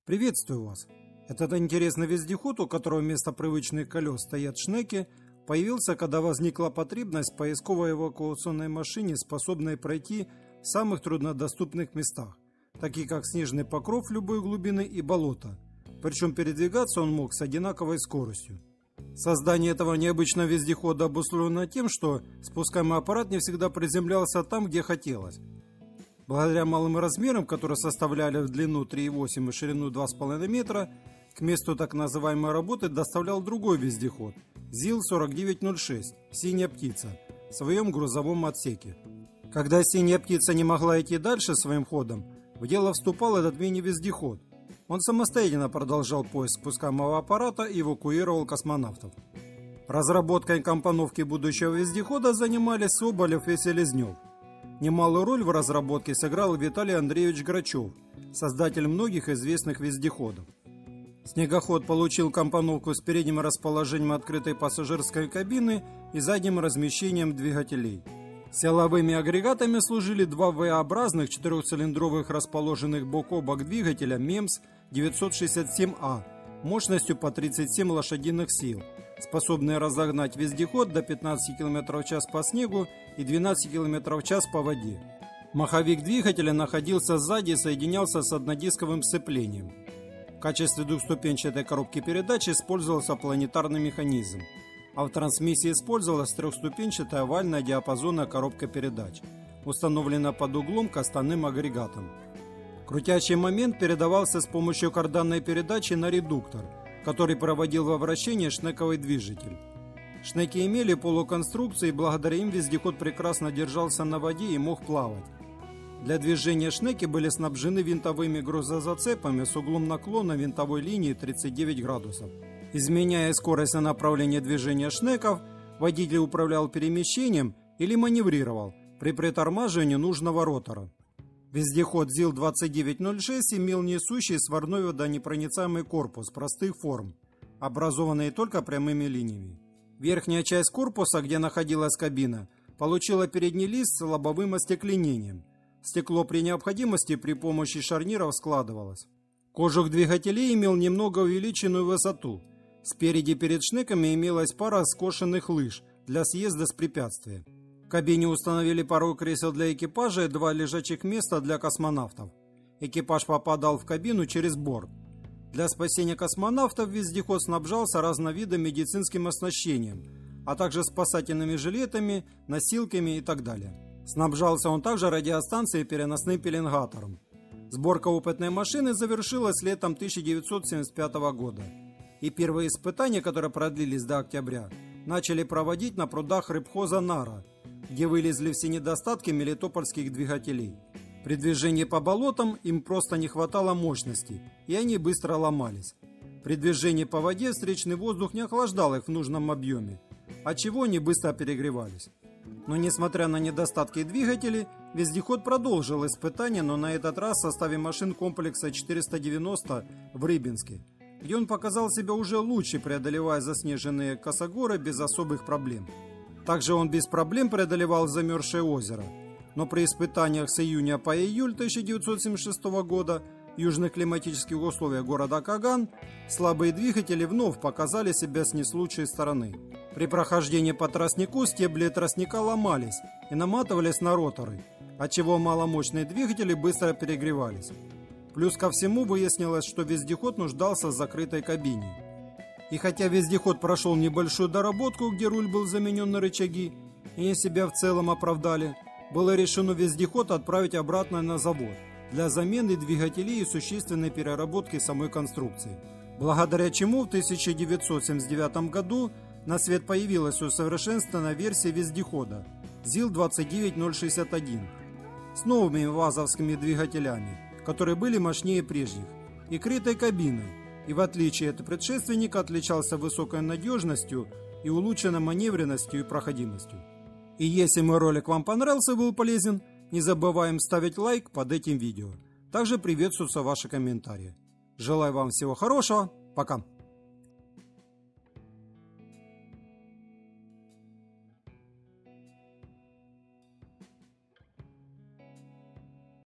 Приветствую вас! Этот интересный вездеход, у которого вместо привычных колес стоят шнеки, появился, когда возникла потребность в поисковой эвакуационной машине, способной пройти в самых труднодоступных местах, такие как снежный покров любой глубины и болото. Причем передвигаться он мог с одинаковой скоростью. Создание этого необычного вездехода обусловлено тем, что спускаемый аппарат не всегда приземлялся там, где хотелось. Благодаря малым размерам, которые составляли в длину 3,8 и ширину 2,5 метра, к месту так называемой работы доставлял другой вездеход ЗИЛ-4906 «Синяя птица» в своем грузовом отсеке. Когда «Синяя птица» не могла идти дальше своим ходом, в дело вступал этот мини-вездеход. Он самостоятельно продолжал поиск спускаемого аппарата и эвакуировал космонавтов. Разработкой и компоновкой будущего вездехода занимались Соболев и Селезнев. Немалую роль в разработке сыграл Виталий Андреевич Грачев, создатель многих известных вездеходов. Снегоход получил компоновку с передним расположением открытой пассажирской кабины и задним размещением двигателей. Силовыми агрегатами служили два V-образных четырехцилиндровых расположенных бок о бок двигателя МЕМС 967А мощностью по 37 лошадиных сил, способные разогнать вездеход до 15 км в час по снегу и 12 км в час по воде. Маховик двигателя находился сзади и соединялся с однодисковым сцеплением. В качестве двухступенчатой коробки передач использовался планетарный механизм, а в трансмиссии использовалась трехступенчатая овальная диапазонная коробка передач, установленная под углом к остальным агрегатам. Крутящий момент передавался с помощью карданной передачи на редуктор, который проводил во вращение шнековый движитель. Шнеки имели полуконструкции, и благодаря им вездеход прекрасно держался на воде и мог плавать. Для движения шнеки были снабжены винтовыми грузозацепами с углом наклона винтовой линии 39 градусов. Изменяя скорость и направление движения шнеков, водитель управлял перемещением или маневрировал при притормаживании нужного ротора. Вездеход ЗИЛ-2906 имел несущий сварной водонепроницаемый корпус простых форм, образованный только прямыми линиями. Верхняя часть корпуса, где находилась кабина, получила передний лист с лобовым остекленением. Стекло при необходимости при помощи шарниров складывалось. Кожух двигателей имел немного увеличенную высоту. Спереди перед шнеками имелась пара скошенных лыж для съезда с препятствия. В кабине установили пару кресел для экипажа и два лежачих места для космонавтов. Экипаж попадал в кабину через борт. Для спасения космонавтов вездеход снабжался разного вида медицинским оснащением, а также спасательными жилетами, носилками и так далее. Снабжался он также радиостанцией и переносным пеленгатором. Сборка опытной машины завершилась летом 1975 года. И первые испытания, которые продлились до октября, начали проводить на прудах рыбхоза Нара, где вылезли все недостатки мелитопольских двигателей. При движении по болотам им просто не хватало мощности, и они быстро ломались. При движении по воде встречный воздух не охлаждал их в нужном объеме, отчего они быстро перегревались. Но несмотря на недостатки двигателей, вездеход продолжил испытания, но на этот раз в составе машин комплекса 490 в Рыбинске, где он показал себя уже лучше, преодолевая заснеженные косогоры без особых проблем. Также он без проблем преодолевал замерзшее озеро. Но при испытаниях с июня по июль 1976 года в южных климатических условиях города Каган слабые двигатели вновь показали себя с не с лучшей стороны. При прохождении по тростнику стебли тростника ломались и наматывались на роторы, отчего маломощные двигатели быстро перегревались. Плюс ко всему выяснилось, что вездеход нуждался в закрытой кабине. И хотя вездеход прошел небольшую доработку, где руль был заменен на рычаги, и они себя в целом оправдали, было решено вездеход отправить обратно на завод для замены двигателей и существенной переработки самой конструкции. Благодаря чему в 1979 году на свет появилась усовершенствованная версия вездехода ЗИЛ-29061 с новыми вазовскими двигателями, которые были мощнее прежних, и крытой кабиной, и в отличие от предшественника отличался высокой надежностью и улучшенной маневренностью и проходимостью. И если мой ролик вам понравился и был полезен, не забываем ставить лайк под этим видео. Также приветствуются ваши комментарии. Желаю вам всего хорошего. Пока.